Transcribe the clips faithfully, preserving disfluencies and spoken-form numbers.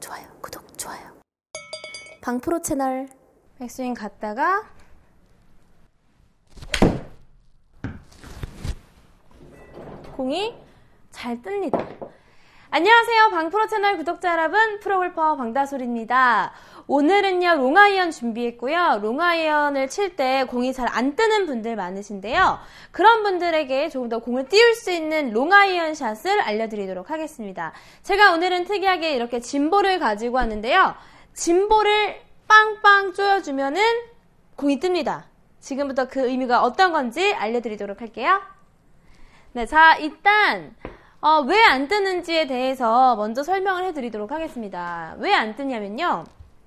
좋아요, 구독, 좋아요. 방프로 채널. 백스윙 갔다가 공이 잘 뜹니다. 안녕하세요, 방프로 채널 구독자 여러분, 프로골퍼 방다솔입니다. 오늘은요 롱아이언 준비했고요. 롱아이언을 칠 때 공이 잘 안 뜨는 분들 많으신데요, 그런 분들에게 조금 더 공을 띄울 수 있는 롱아이언 샷을 알려드리도록 하겠습니다. 제가 오늘은 특이하게 이렇게 짐볼을 가지고 왔는데요, 짐볼을 빵빵 조여주면은 공이 뜹니다. 지금부터 그 의미가 어떤 건지 알려드리도록 할게요. 네, 자 일단 어, 왜 안 뜨는지에 대해서 먼저 설명을 해드리도록 하겠습니다. 왜 안 뜨냐면요,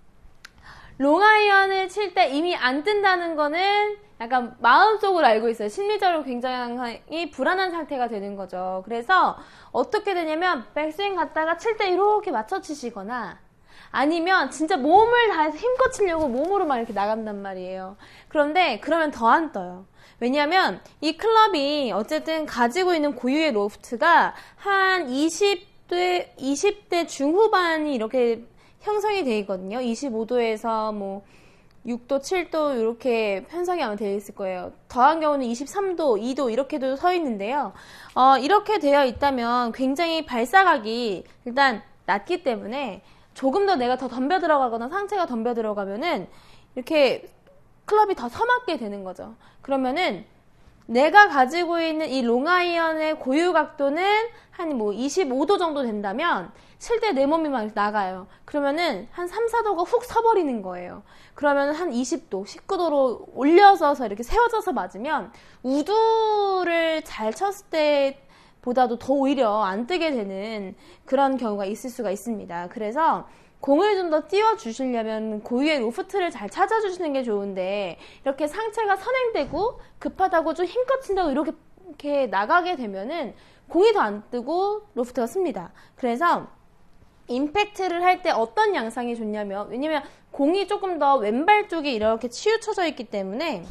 롱아이언을 칠 때 이미 안 뜬다는 거는 약간 마음속으로 알고 있어요. 심리적으로 굉장히 불안한 상태가 되는 거죠. 그래서 어떻게 되냐면 백스윙 갔다가 칠 때 이렇게 맞춰 치시거나 아니면 진짜 몸을 다해서 힘껏 치려고 몸으로 막 이렇게 나간단 말이에요. 그런데 그러면 더 안 떠요. 왜냐하면 이 클럽이 어쨌든 가지고 있는 고유의 로프트가 한 이십 대, 이십 대 중후반이 이렇게 형성이 되어 있거든요. 이십오 도에서 뭐 육 도, 칠 도 이렇게 편성이 아마 되어 있을 거예요. 더한 경우는 이십삼 도, 이 도 이렇게도 서 있는데요. 어, 이렇게 되어 있다면 굉장히 발사각이 일단 낮기 때문에 조금 더 내가 더 덤벼 들어가거나 상체가 덤벼 들어가면은 이렇게 클럽이 더 서맞게 되는 거죠. 그러면은 내가 가지고 있는 이 롱아이언의 고유 각도는 한 뭐 이십오 도 정도 된다면 칠 때 내 몸이 막 나가요. 그러면은 한 삼, 사 도가 훅 서버리는 거예요. 그러면 한 이십 도, 십구 도로 올려서서 이렇게 세워져서 맞으면 우드를 잘 쳤을 때 보다도 더 오히려 안 뜨게 되는 그런 경우가 있을 수가 있습니다. 그래서 공을 좀 더 띄워주시려면 고유의 로프트를 잘 찾아주시는 게 좋은데, 이렇게 상체가 선행되고 급하다고 좀 힘껏 친다고 이렇게, 이렇게 나가게 되면은 공이 더 안 뜨고 로프트가 씁니다. 그래서 임팩트를 할 때 어떤 양상이 좋냐면, 왜냐면 공이 조금 더 왼발 쪽에 이렇게 치우쳐져 있기 때문에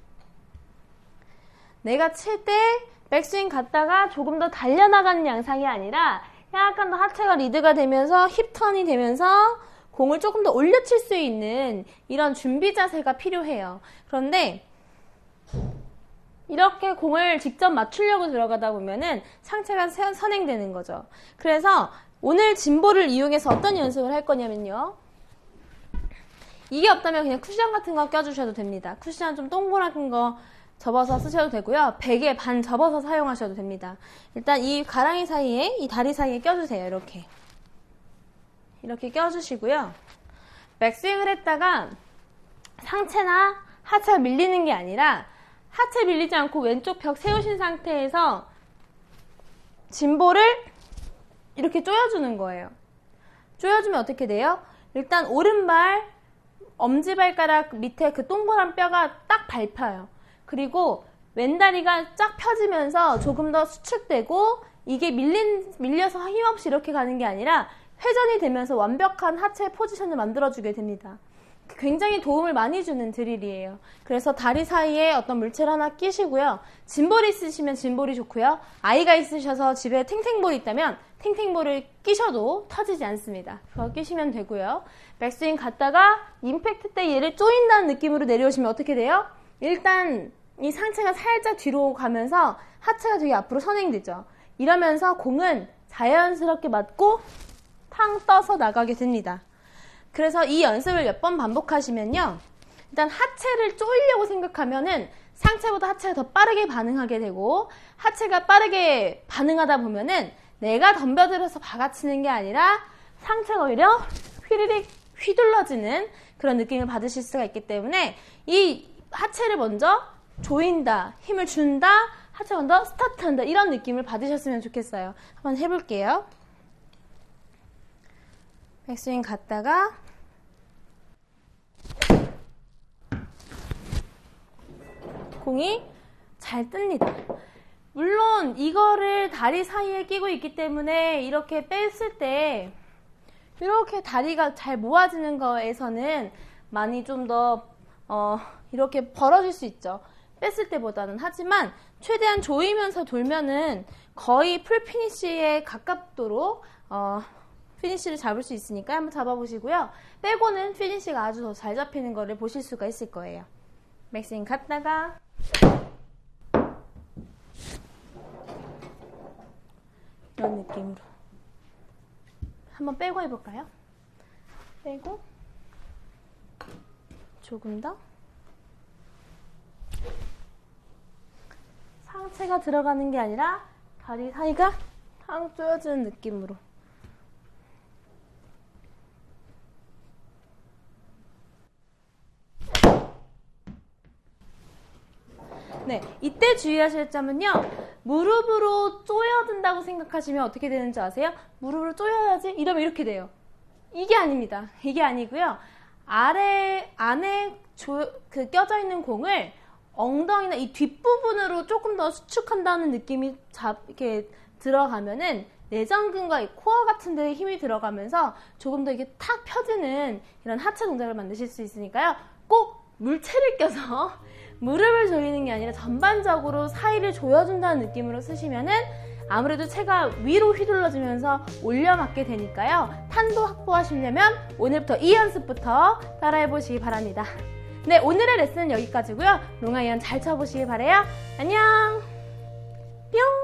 내가 칠 때 백스윙 갔다가 조금 더 달려나가는 양상이 아니라 약간 더 하체가 리드가 되면서 힙턴이 되면서 공을 조금 더 올려칠 수 있는 이런 준비 자세가 필요해요. 그런데 이렇게 공을 직접 맞추려고 들어가다 보면은 상체가 선행되는 거죠. 그래서 오늘 짐볼을 이용해서 어떤 연습을 할 거냐면요, 이게 없다면 그냥 쿠션 같은 거 껴주셔도 됩니다. 쿠션 좀 동그란 거 접어서 쓰셔도 되고요, 베개 반 접어서 사용하셔도 됩니다. 일단 이 가랑이 사이에, 이 다리 사이에 껴주세요. 이렇게 이렇게 껴주시고요, 백스윙을 했다가 상체나 하체가 밀리는 게 아니라 하체 밀리지 않고 왼쪽 벽 세우신 상태에서 짐볼을 이렇게 조여주는 거예요. 조여주면 어떻게 돼요? 일단 오른발 엄지발가락 밑에 그 동그란 뼈가 딱 밟혀요. 그리고 왼다리가 쫙 펴지면서 조금 더 수축되고, 이게 밀린, 밀려서 힘없이 이렇게 가는 게 아니라 회전이 되면서 완벽한 하체 포지션을 만들어주게 됩니다. 굉장히 도움을 많이 주는 드릴이에요. 그래서 다리 사이에 어떤 물체를 하나 끼시고요, 짐볼이 있으시면 짐볼이 좋고요, 아이가 있으셔서 집에 탱탱볼이 있다면 탱탱볼을 끼셔도 터지지 않습니다. 그거 끼시면 되고요, 백스윙 갔다가 임팩트 때 얘를 조인다는 느낌으로 내려오시면 어떻게 돼요? 일단 이 상체가 살짝 뒤로 가면서 하체가 되게 앞으로 선행되죠. 이러면서 공은 자연스럽게 맞고 탕 떠서 나가게 됩니다. 그래서 이 연습을 몇 번 반복하시면요, 일단 하체를 조이려고 생각하면은 상체보다 하체가 더 빠르게 반응하게 되고, 하체가 빠르게 반응하다 보면은 내가 덤벼들어서 박아치는 게 아니라 상체가 오히려 휘리릭 휘둘러지는 그런 느낌을 받으실 수가 있기 때문에 이 하체를 먼저 조인다, 힘을 준다, 하체가 먼저 스타트한다, 이런 느낌을 받으셨으면 좋겠어요. 한번 해볼게요. 백스윙 갔다가 공이 잘 뜹니다. 물론 이거를 다리 사이에 끼고 있기 때문에 이렇게 뺐을 때 이렇게 다리가 잘 모아지는 거에서는 많이 좀 더 어, 이렇게 벌어질 수 있죠. 뺐을 때보다는. 하지만 최대한 조이면서 돌면은 거의 풀피니쉬에 가깝도록 어, 피니쉬를 잡을 수 있으니까 한번 잡아보시고요. 빼고는 피니쉬가 아주 더 잘 잡히는 거를 보실 수가 있을 거예요. 맥스윙 갔다가 이런 느낌으로 한번 빼고 해볼까요? 빼고 조금 더 상체가 들어가는 게 아니라 다리 사이가 탕 조여지는 느낌으로. 네, 이때 주의하실 점은요. 무릎으로 쪼여든다고 생각하시면 어떻게 되는지 아세요? 무릎으로 쪼여야지? 이러면 이렇게 돼요. 이게 아닙니다. 이게 아니고요. 아래, 안에 조, 그 껴져 있는 공을 엉덩이나 이 뒷부분으로 조금 더 수축한다는 느낌이 잡, 이렇게 들어가면은 내전근과 이 코어 같은 데에 힘이 들어가면서 조금 더 이게 탁 펴지는 이런 하체 동작을 만드실 수 있으니까요. 꼭 물체를 껴서 무릎을 조이는 게 아니라 전반적으로 사이를 조여준다는 느낌으로 쓰시면은 아무래도 체가 위로 휘둘러지면서 올려맞게 되니까요. 탄도 확보하시려면 오늘부터 이 연습부터 따라해보시기 바랍니다. 네, 오늘의 레슨은 여기까지고요. 롱아이언 잘 쳐보시기 바래요. 안녕! 뿅!